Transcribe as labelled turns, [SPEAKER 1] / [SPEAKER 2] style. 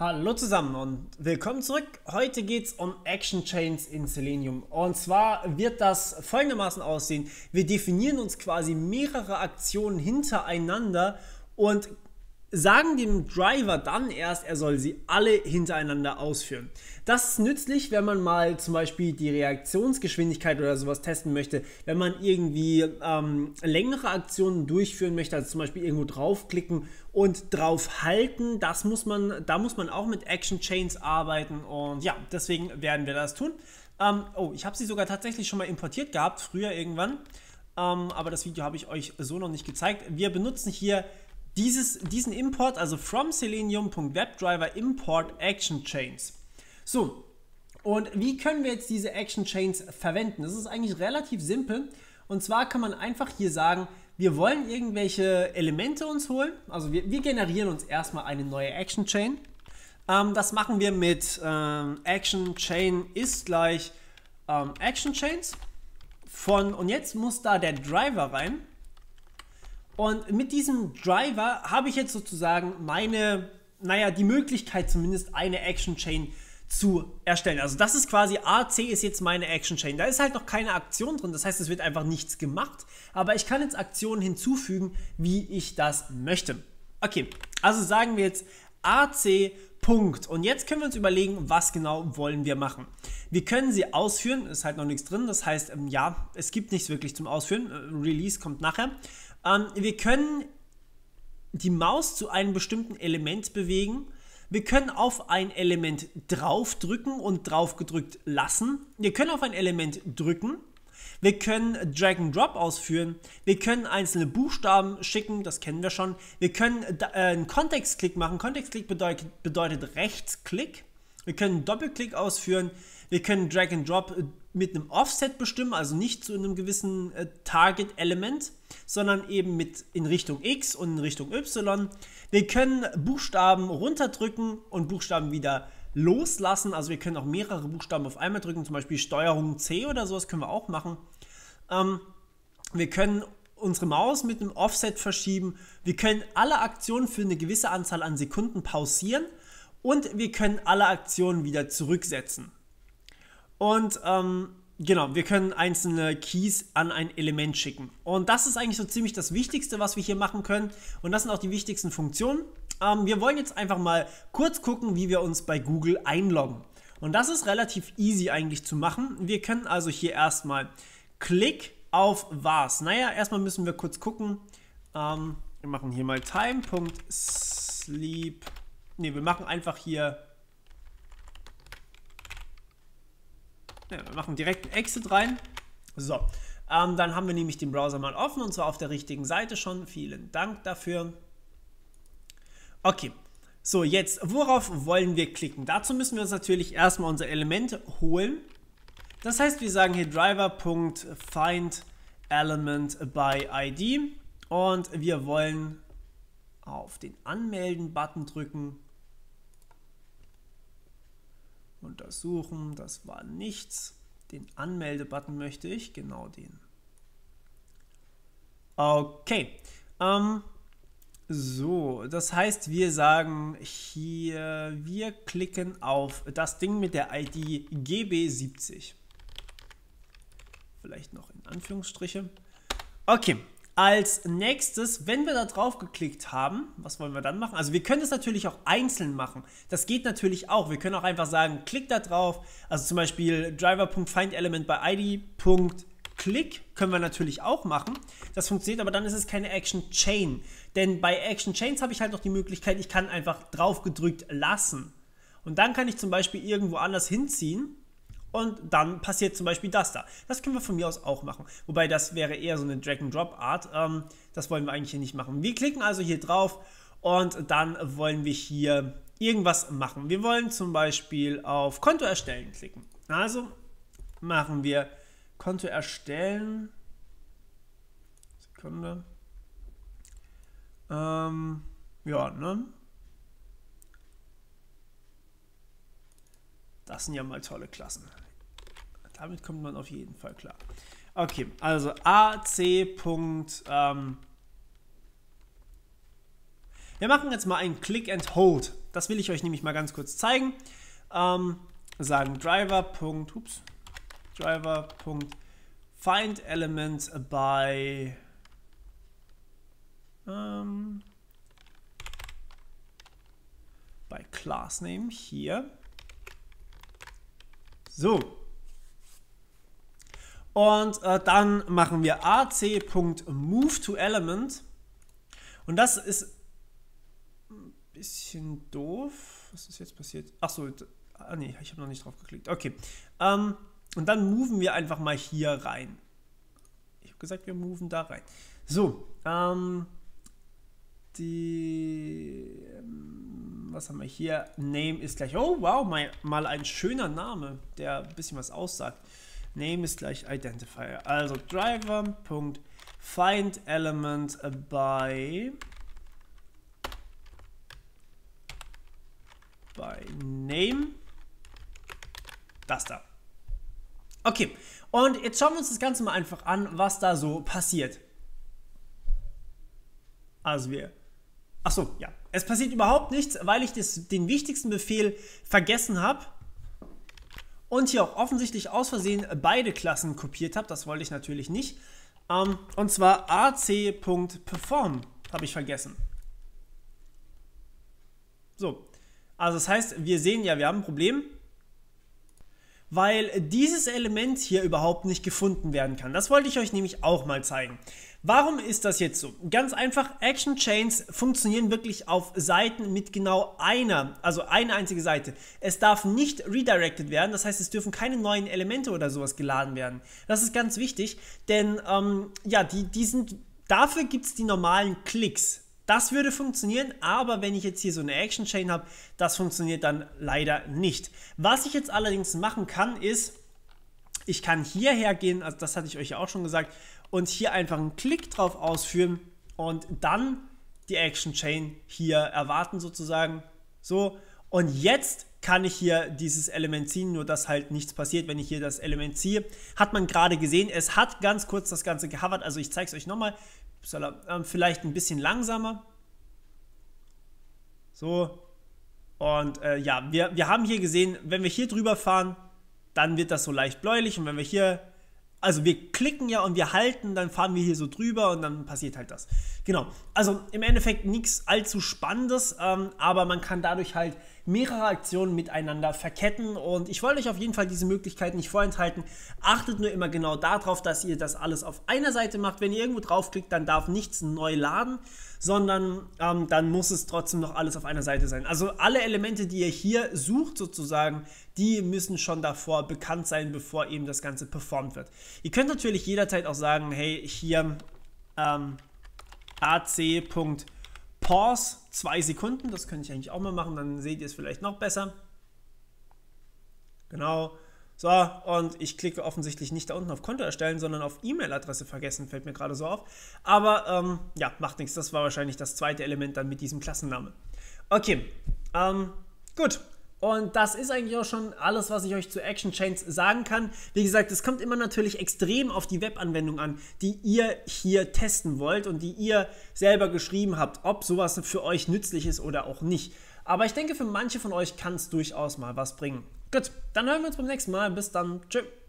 [SPEAKER 1] Hallo zusammen und willkommen zurück. Heute geht es um Action Chains in Selenium. Und zwar wird das folgendermaßen aussehen. Wir definieren uns quasi mehrere Aktionen hintereinander und sagen dem Driver dann erst, er soll sie alle hintereinander ausführen. Das ist nützlich, wenn man mal zum Beispiel die Reaktionsgeschwindigkeit oder sowas testen möchte, wenn man irgendwie längere Aktionen durchführen möchte, also zum Beispiel irgendwo draufklicken und drauf halten. Da muss man auch mit Action Chains arbeiten und ja, deswegen werden wir das tun. Oh, ich habe sie sogar tatsächlich schon mal importiert gehabt, früher irgendwann, aber das Video habe ich euch so noch nicht gezeigt. Wir benutzen hier diesen Import, also from selenium.webdriver import Action Chains. So, und wie können wir jetzt diese Action Chains verwenden? Das ist eigentlich relativ simpel. Und zwar kann man einfach hier sagen, wir wollen irgendwelche Elemente uns holen. Also wir generieren uns erstmal eine neue Action Chain. Das machen wir mit Action Chain ist gleich Action Chains. Und jetzt muss da der Driver rein. Und mit diesem Driver habe ich jetzt sozusagen die Möglichkeit zumindest eine Action Chain zu erstellen. Also das ist quasi AC ist jetzt meine Action Chain. Da ist halt noch keine Aktion drin, das heißt, es wird einfach nichts gemacht. Aber ich kann jetzt Aktionen hinzufügen, wie ich das möchte. Okay, also sagen wir jetzt AC Punkt. Und jetzt können wir uns überlegen, was genau wollen wir machen. Wir können sie ausführen, ist halt noch nichts drin. Das heißt, ja, es gibt nichts wirklich zum Ausführen. Release kommt nachher. Wir können die Maus zu einem bestimmten Element bewegen. Wir können auf ein Element draufdrücken und drauf gedrückt lassen. Wir können auf ein Element drücken. Wir können Drag and Drop ausführen. Wir können einzelne Buchstaben schicken, das kennen wir schon. Wir können einen Kontextklick machen. Kontextklick bedeutet Rechtsklick. Wir können Doppelklick ausführen. Wir können Drag and Drop mit einem Offset bestimmen, also nicht zu einem gewissen Target-Element, sondern eben in Richtung X und in Richtung Y. Wir können Buchstaben runterdrücken und Buchstaben wieder loslassen. Also wir können auch mehrere Buchstaben auf einmal drücken, zum Beispiel Steuerung C oder sowas können wir auch machen. Wir können unsere Maus mit einem Offset verschieben. Wir können alle Aktionen für eine gewisse Anzahl an Sekunden pausieren und wir können alle Aktionen wieder zurücksetzen. Und genau, wir können einzelne Keys an ein Element schicken. Und das ist eigentlich so ziemlich das Wichtigste, was wir hier machen können. Und das sind auch die wichtigsten Funktionen. Wir wollen jetzt einfach mal kurz gucken, wie wir uns bei Google einloggen. Und das ist relativ easy eigentlich zu machen. Wir können also hier erstmal Klick auf was. Naja, erstmal müssen wir kurz gucken. Wir machen hier mal time.sleep. Ne, wir machen einfach hier... Ja, wir machen direkt einen Exit rein. So, dann haben wir nämlich den Browser mal offen und zwar auf der richtigen Seite schon. Vielen Dank dafür. Okay, so jetzt, worauf wollen wir klicken? Dazu müssen wir uns natürlich erstmal unser Element holen. Das heißt, wir sagen hier driver.findElementById und wir wollen auf den Anmelden-Button drücken. Untersuchen, das war nichts. Den Anmelde-Button möchte ich, genau den. Okay, so, das heißt, wir sagen hier, wir klicken auf das Ding mit der ID GB70. Vielleicht noch in Anführungsstriche. Okay. Als nächstes, wenn wir da drauf geklickt haben, was wollen wir dann machen? Also wir können es natürlich auch einzeln machen. Das geht natürlich auch. Wir können auch einfach sagen, klick da drauf. Also zum Beispiel driver.findElementById.click können wir natürlich auch machen. Das funktioniert, aber dann ist es keine Action Chain. Denn bei Action Chains habe ich halt noch die Möglichkeit, ich kann einfach drauf gedrückt lassen. Und dann kann ich zum Beispiel irgendwo anders hinziehen. Und dann passiert zum Beispiel das da. Das können wir von mir aus auch machen. Wobei das wäre eher so eine Drag-and-Drop-Art. Das wollen wir eigentlich hier nicht machen. Wir klicken also hier drauf und dann wollen wir hier irgendwas machen. Wir wollen zum Beispiel auf Konto erstellen klicken. Also machen wir Konto erstellen. Sekunde. Ja, ne? Das sind ja mal tolle Klassen. Damit kommt man auf jeden Fall klar. Okay, also AC. Wir machen jetzt mal ein Click and Hold. Das will ich euch nämlich mal ganz kurz zeigen. Sagen driver.find_element by classname hier. So. Und dann machen wir ac.moveToElement. Und das ist ein bisschen doof. Was ist jetzt passiert? Achso, nee, ich habe noch nicht drauf geklickt. Okay. Und dann moven wir einfach mal hier rein. Ich habe gesagt, wir moven da rein. So, was haben wir hier? Name ist gleich, oh wow, mal ein schöner Name, der ein bisschen was aussagt. Name ist gleich Identifier. Also driver.findElement by name. Das da. Okay, und jetzt schauen wir uns das Ganze mal einfach an, was da so passiert. Also achso, ja. Es passiert überhaupt nichts, weil ich den wichtigsten Befehl vergessen habe und hier auch offensichtlich aus Versehen beide Klassen kopiert habe. Das wollte ich natürlich nicht. Und zwar ac.perform habe ich vergessen. So, also das heißt, wir sehen ja, wir haben ein Problem, weil dieses Element hier überhaupt nicht gefunden werden kann. Das wollte ich euch nämlich auch mal zeigen. Warum ist das jetzt so? Ganz einfach, Action Chains funktionieren wirklich auf Seiten mit genau einer, also eine einzige Seite. Es darf nicht redirected werden, das heißt, es dürfen keine neuen Elemente oder sowas geladen werden. Das ist ganz wichtig, denn ja, dafür gibt es die normalen Klicks. Das würde funktionieren, aber wenn ich jetzt hier so eine Action Chain habe, das funktioniert dann leider nicht. Was ich jetzt allerdings machen kann, ist, ich kann hierher gehen, also das hatte ich euch ja auch schon gesagt, und hier einfach einen Klick drauf ausführen und dann die Action Chain hier erwarten sozusagen. So, und jetzt kann ich hier dieses Element ziehen, nur dass halt nichts passiert, wenn ich hier das Element ziehe. Hat man gerade gesehen, es hat ganz kurz das Ganze gehovert, also ich zeige es euch nochmal. Vielleicht ein bisschen langsamer. So. Und ja, wir haben hier gesehen, wenn wir hier drüber fahren, dann wird das so leicht bläulich. Und wenn wir hier, also wir klicken ja und wir halten, dann fahren wir hier so drüber und dann passiert halt das. Genau. Also im Endeffekt nichts allzu Spannendes, aber man kann dadurch halt mehrere Aktionen miteinander verketten und ich wollte euch auf jeden Fall diese Möglichkeit nicht vorenthalten. Achtet nur immer genau darauf, dass ihr das alles auf einer Seite macht. Wenn ihr irgendwo draufklickt, dann darf nichts neu laden, sondern dann muss es trotzdem noch alles auf einer Seite sein. Also alle Elemente, die ihr hier sucht sozusagen, die müssen schon davor bekannt sein, bevor eben das Ganze performt wird. Ihr könnt natürlich jederzeit auch sagen, hey, hier ac.pause 2 Sekunden, das könnte ich eigentlich auch mal machen, dann seht ihr es vielleicht noch besser. Genau. So, und ich klicke offensichtlich nicht da unten auf Konto erstellen, sondern auf E-Mail-Adresse vergessen, fällt mir gerade so auf. Aber ja, macht nichts, das war wahrscheinlich das zweite Element dann mit diesem Klassenname. Okay, gut. Und das ist eigentlich auch schon alles, was ich euch zu Action Chains sagen kann. Wie gesagt, es kommt immer natürlich extrem auf die Webanwendung an, die ihr hier testen wollt und die ihr selber geschrieben habt, ob sowas für euch nützlich ist oder auch nicht. Aber ich denke, für manche von euch kann es durchaus mal was bringen. Gut, dann hören wir uns beim nächsten Mal. Bis dann. Tschüss.